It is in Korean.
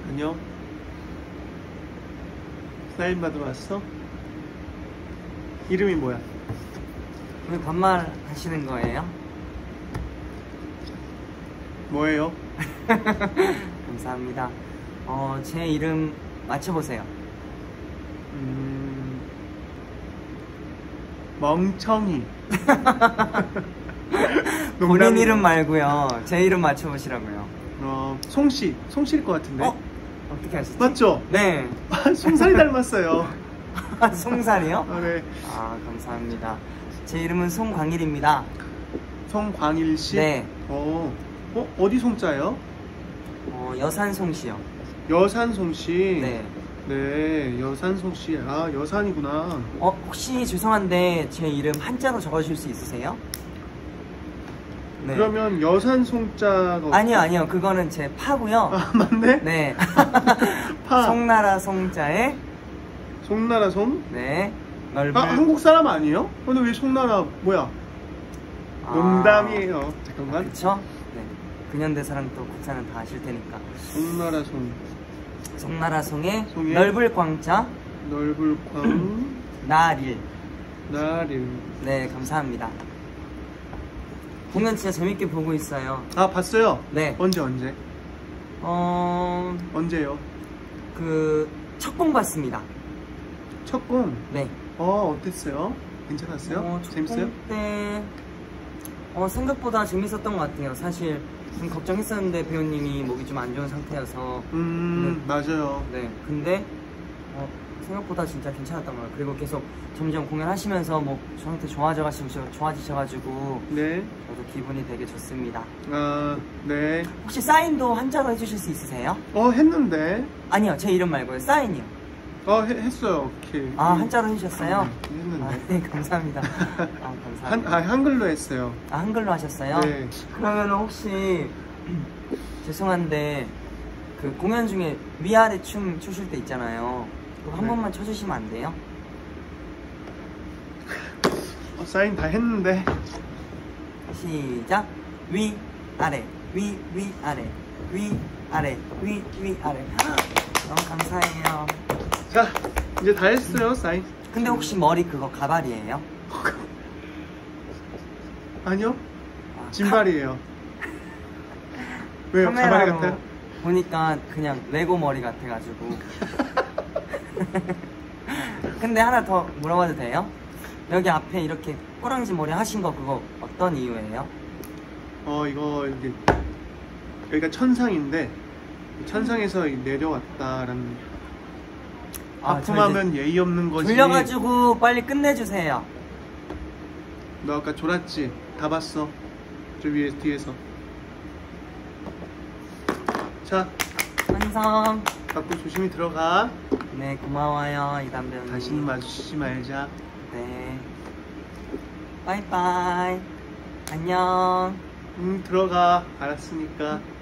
안녕. 사인 받으러 왔어? 이름이 뭐야? 왜 반말 하시는 거예요? 뭐예요? 감사합니다. 제 이름 맞춰보세요. 멍청이. 본인 이름 말고요. 제 이름 맞춰보시라고요. 송씨. 송씨일 것 같은데? 어떻게 하시지? 맞죠? 네. 송살이 닮았어요. 송살이요? 네. 감사합니다. 제 이름은 송광일입니다. 송광일씨? 네. 어디 송자예요? 여산송씨요. 여산송씨? 네. 네, 여산송씨. 아, 여산이구나. 혹시 죄송한데 제 이름 한자로 적어주실 수 있으세요? 네. 그러면 여산송자가 아니요. 그거는 제 파고요. 아, 맞네? 네. 파. 송나라 송자에 송나라 송? 네. 넓은 한국 사람 아니에요? 근데 왜 송나라 뭐야? 농담이에요. 잠깐만. 그쵸? 네. 근현대사랑 또 국사는 다 아실 테니까. 송나라 송. 송나라 송에 송에 넓을 광자 넓을 광 나릴. 나릴. 네, 감사합니다. 공연 진짜 재밌게 보고 있어요. 아, 봤어요? 네. 언제? 언제요? 첫 공 봤습니다. 첫 공? 네. 어땠어요? 괜찮았어요? 재밌어요? 첫 공 때 생각보다 재밌었던 것 같아요. 사실 좀 걱정했었는데 배우님이 목이 좀 안 좋은 상태여서. 맞아요. 네. 근데 생각보다 진짜 괜찮았던 거예요. 그리고 계속 점점 공연하시면서 뭐 저한테 좋아지셔가지고 네. 저도 기분이 되게 좋습니다. 아, 네. 혹시 사인도 한자로 해주실 수 있으세요? 했는데. 아니요, 제 이름 말고요. 사인이요. 했어요. 오케이. 한자로 해주셨어요? 했는데. 네, 감사합니다. 감사합니다. 한글로 했어요. 한글로 하셨어요? 네. 그러면 혹시 죄송한데 그 공연 중에 위아래 춤 추실 때 있잖아요. 그거 한 네. 번만 쳐주시면 안 돼요? 사인 다 했는데. 시작. 위 아래 위 아래 위 아래 위 아래. 너무 감사해요. 자, 이제 다 했어요. 사인. 근데 혹시 머리 그거 가발이에요? 아니요. 진발이에요. 왜요? 가발이 카메라로 같아요? 보니까 그냥 레고 머리 같아가지고. 근데 하나 더 물어봐도 돼요? 여기 앞에 이렇게 꼬랑지 머리 하신 거 그거 어떤 이유예요? 이거 이제 여기가 천상인데 천상에서 내려왔다라는. 아픔하면 예의 없는 거지. 졸려가지고 빨리 끝내주세요. 너 아까 졸았지? 다 봤어. 저 위에 뒤에서. 자, 완성. 갖고 조심히 들어가. 네, 고마워요 이단 배우님. 다시는 마주치지 말자. 네. 빠이빠이. 안녕. 들어가. 알았으니까.